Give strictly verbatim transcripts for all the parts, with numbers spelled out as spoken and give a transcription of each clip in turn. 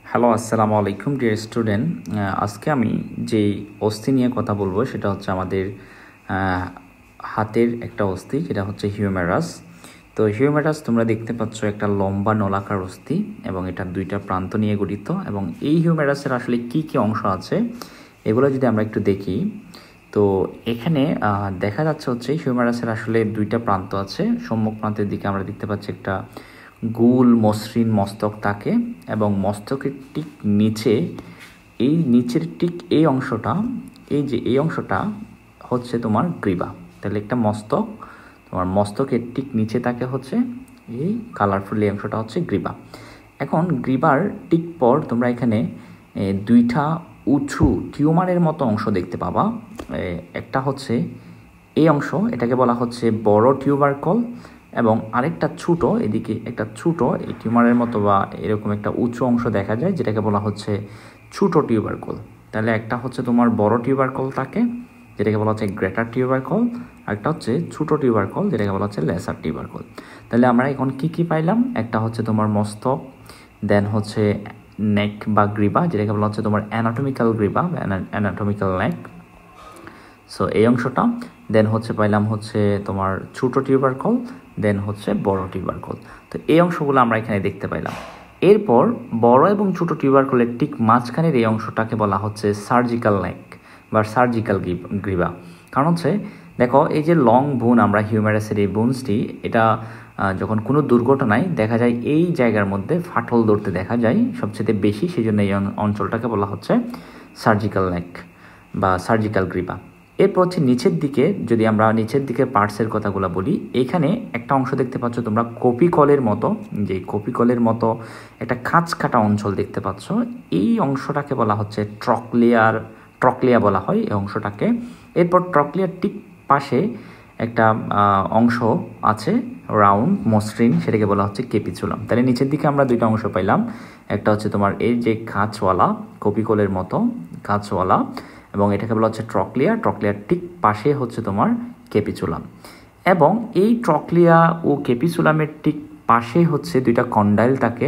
Hello, আসসালামু আলাইকুম dear student. আজকে আমি যেই অস্থি নিয়ে কথা বলবো সেটা হচ্ছে আমাদের হাতের একটা অস্থি, যেটা হচ্ছে হিউমেরাস। তো হিউমেরাস তোমরা দেখতে পাচ্ছ একটা লম্বা নলাকার অস্থি এবং এটা দুইটা প্রান্ত নিয়ে গঠিত। এবং এই হিউমেরাসের আসলে কি কি অংশ আছে এগুলো যদি আমরা একটু দেখি, তো এখানে দেখা যাচ্ছে হচ্ছে হিউমেরাসের আসলে দুইটা প্রান্ত আছে। সম্মুখ প্রান্তের দিকে আমরা দেখতে পাচ্ছি একটা গোল মসৃণ মস্তক থাকে এবং মস্তকের ঠিক নিচে, এই নিচের ঠিক এই অংশটা, এই যে এই অংশটা হচ্ছে তোমার গ্রীবা। তাহলে একটা মস্তক, তোমার মস্তকের ঠিক নিচে থাকে হচ্ছে এই কালারফুল এই অংশটা হচ্ছে গ্রীবা। এখন গ্রীবার ঠিক পর তোমরা এখানে দুইটা উঁচু টিউমারের মতো অংশ দেখতে পাবা। একটা হচ্ছে এই অংশ, এটাকে বলা হচ্ছে বড় টিউবারকল, এবং আরেকটা ছোট, এদিকে একটা ছোট এই টিউমারের মতো বা এরকম একটা উঁচু অংশ দেখা যায় যেটাকে বলা হচ্ছে ছোট টিউবারকল। তাহলে একটা হচ্ছে তোমার বড় টিউবারকল থাকে যেটাকে বলা হচ্ছে গ্রেটার টিউবারকল, আরেকটা হচ্ছে ছোট টিউবারকল যেটাকে বলা হচ্ছে লেসার টিউবারকল। তাহলে আমরা এখন কি কি পাইলাম? একটা হচ্ছে তোমার মস্তক, দেন হচ্ছে নেক বা গ্রীবা যেটাকে বলা হচ্ছে তোমার অ্যানাটমিক্যাল গ্রীবা, অ্যানাটমিক্যাল নেক। সো এই অংশটা, দেন হচ্ছে পাইলাম হচ্ছে তোমার ছোট টিউবারকল, দেন হচ্ছে বড় টিউবারকল। তো এই অংশগুলো আমরা এখানে দেখতে পাইলাম। এরপর বড় এবং ছোট টিউবারকলের ঠিক মাঝখানের এই অংশটাকে বলা হচ্ছে সার্জিক্যাল নেক বা সার্জিক্যাল গ্রীবা। কারণ হচ্ছে দেখো, এই যে লং বোন আমরা হিউমেরাসের এই বোনসটি, এটা যখন কোনো দুর্ঘটনায় দেখা যায় এই জায়গার মধ্যে ফাটল ধরতে দেখা যায় সবচেয়ে বেশি, সেই জন্য এই অঞ্চলটাকে বলা হচ্ছে সার্জিক্যাল নেক বা সার্জিক্যাল গ্রীবা। এরপর হচ্ছে নিচের দিকে, যদি আমরা নিচের দিকে পার্টসের কথাগুলো বলি, এখানে একটা অংশ দেখতে পাচ্ছ তোমরা কপিকলের মতো, যে কপিকলের মতো একটা খাঁচ কাটা অঞ্চল দেখতে পাচ্ছ। এই অংশটাকে বলা হচ্ছে ট্রকলিয়ার ট্রকলিয়া বলা হয় এই অংশটাকে। এরপর ট্রকলিয়ার ঠিক পাশে একটা অংশ আছে রাউন্ড মসৃণ, সেটাকে বলা হচ্ছে ক্যাপিসুলাম। তাহলে নিচের দিকে আমরা দুইটা অংশ পাইলাম, একটা হচ্ছে তোমার এই যে কাঁচওয়ালা কপিকলের মতো কাঁচওয়ালা, এবং এটাকে বলা হচ্ছে ট্রকলিয়া। ট্রকলিয়ার ঠিক পাশে হচ্ছে তোমার ক্যাপিসুলাম, এবং এই ট্রকলিয়া ও ক্যাপিসুলামের ঠিক পাশে হচ্ছে দুইটা কন্ডাইল থাকে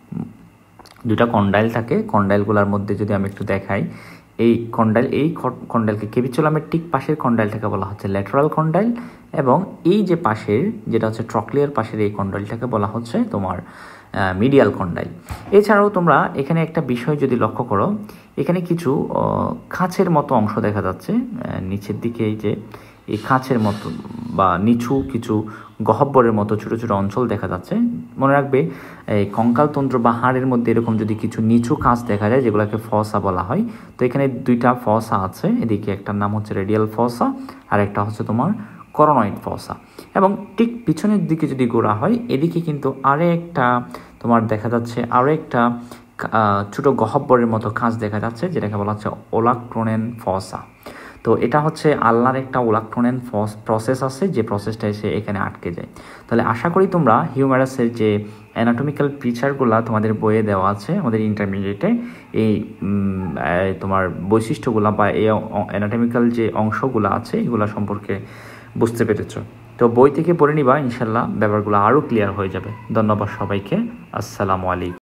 দুইটা কন্ডাইল থাকে কন্ডাইলগুলোর মধ্যে যদি আমি একটু দেখাই, এই কন্ডাইল এই কন্ডাইলকে ক্যাপিসুলামের ঠিক পাশের কন্ডাইলটাকে বলা হচ্ছে ল্যাটারাল কন্ডাইল, এবং এই যে পাশের যেটা হচ্ছে ট্রকলিয়ার পাশের এই কন্ডাইলটাকে বলা হচ্ছে তোমার মিডিয়াল কন্ডাইল। এছাড়াও তোমরা এখানে একটা বিষয় যদি লক্ষ্য করো, এখানে কিছু খাঁচের মতো অংশ দেখা যাচ্ছে নিচের দিকে, এই যে এই খাঁচের মতো বা নিচু কিছু গহ্বরের মতো ছোটো ছোটো অঞ্চল দেখা যাচ্ছে। মনে রাখবে, এই কঙ্কালতন্ত্র বা হাড়ের মধ্যে এরকম যদি কিছু নিচু খাঁচ দেখা যায় যেগুলোকে ফসা বলা হয়, তো এখানে দুইটা ফসা আছে। এদিকে একটার নাম হচ্ছে রেডিয়াল ফসা, আর একটা হচ্ছে তোমার করোনয়েড ফসা। এবং ঠিক পিছনের দিকে যদি গোড়া হয়, এদিকে কিন্তু আরে একটা তোমার দেখা যাচ্ছে আরও একটা ছোটো গহ্বরের মতো খাঁচ দেখা যাচ্ছে যেটাকে বলা হচ্ছে ওলাক্টোনেন ফসা। তো এটা হচ্ছে আল্লাহর একটা ওলাক্টোনেন ফস প্রসেস আছে, যে প্রসেসটা এসে এখানে আটকে যায়। তাহলে আশা করি তোমরা হিউমেরাসের যে অ্যানাটমিক্যাল ফিচারগুলো তোমাদের বইয়ে দেওয়া আছে আমাদের ইন্টারমিডিয়েটে, এই তোমার বৈশিষ্ট্যগুলো বা এই অ্যানাটমিক্যাল যে অংশগুলো আছে এগুলো সম্পর্কে বুঝতে পেরেছ। তো বই থেকে পড়ে নিবা, ইনশাল্লাহ ব্যাপারগুলো আরও ক্লিয়ার হয়ে যাবে। ধন্যবাদ সবাইকে। আসসালামু আলাইকুম।